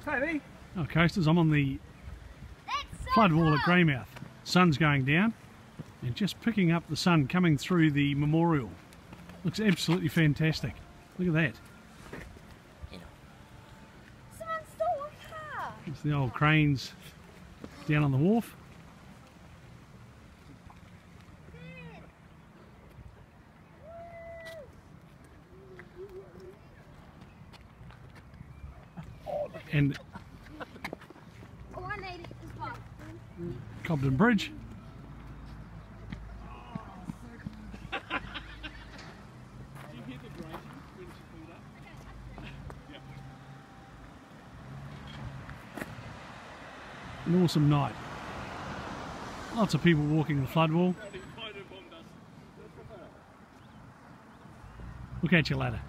Toby. Oh, coasters, I'm on the flood wall at Greymouth. Sun's going down and just picking up the sun coming through the memorial. Looks absolutely fantastic. Look at that. Someone stole a car. It's the old cranes down on the wharf. And Oh, I need it as well. Cobden Bridge. An awesome night. Lots of people walking the flood wall. We'll catch you later.